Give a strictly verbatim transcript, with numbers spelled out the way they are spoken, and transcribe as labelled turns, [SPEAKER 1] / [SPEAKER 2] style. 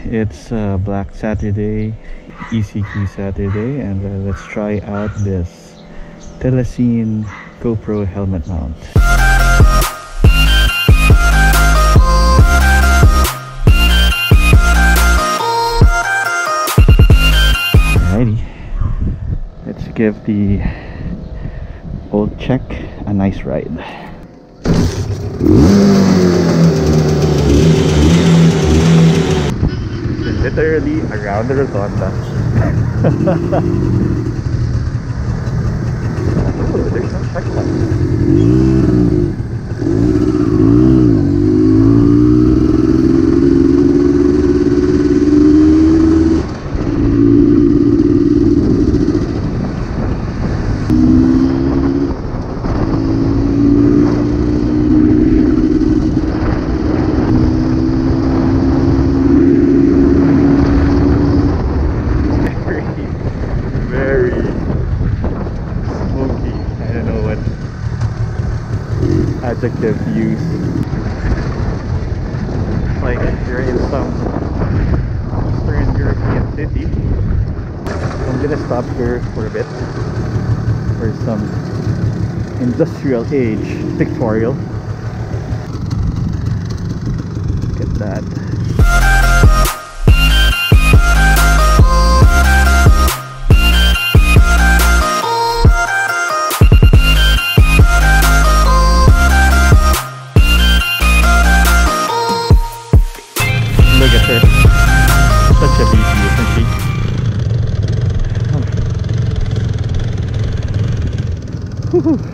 [SPEAKER 1] It's uh, Black Saturday, E C Q Saturday, and uh, let's try out this Telesin GoPro helmet mount. Alrighty, let's give the old check a nice ride. Literally around the rotonda. Oh, there's no checkpoint. Adjective use, like you're in some Eastern European city. I'm gonna stop here for a bit for some industrial age pictorial. Look at that. Look at her. Such a beauty, isn't she? Oh.